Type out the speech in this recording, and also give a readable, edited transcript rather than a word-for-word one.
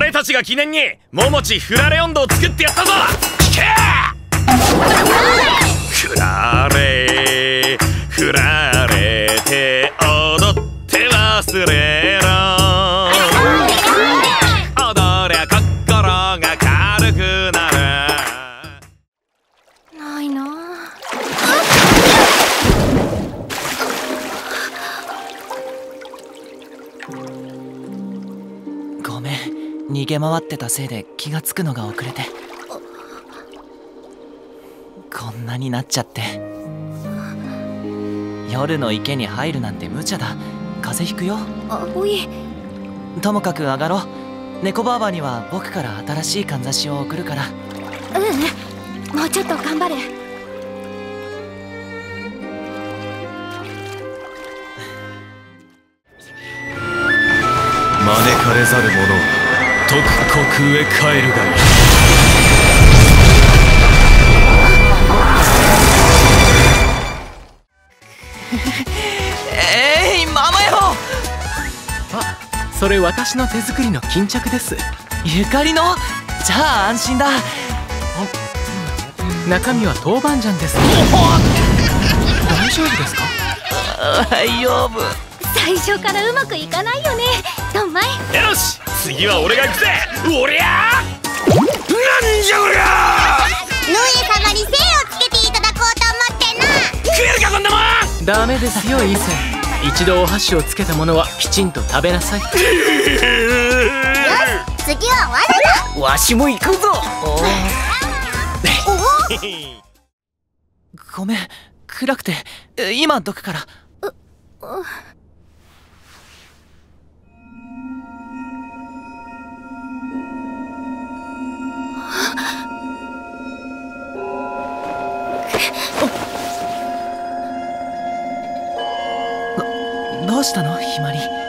俺たちが記念にももちフラレ音頭を作ってやったぞ。聞けフラレフラレて踊って忘れろ。踊りゃ心が軽くなる。 ないな。 ごめん、逃げ回ってたせいで気がつくのが遅れて。こんなになっちゃって。夜の池に入るなんて無茶だ。風邪ひくよ。 葵。 ともかく上がろう。猫ばあばには僕から新しいかんざしを送るから。 もうちょっと頑張る。 招かれざる者、徳国へ帰るがいい。 ママよ。 あ、それ私の手作りの巾着です。 ゆかりの？じゃあ安心だ。 中身は豆板醤です。大丈夫ですか？ 大丈夫。 最初からうまくいかないよね、ドンマイ。 よし、次は俺が行くぜ。おりゃー、なんじゃおりゃー。 野家様に精をつけていただこうと思ってな。 食えるかこんなもん。 ダメですよ、イーセン。一度お箸をつけたものはきちんと食べなさい。よし、 次は罠だ。 わしも行くぞ。ごめん、暗くて今どくから。どうしたの、ひまり。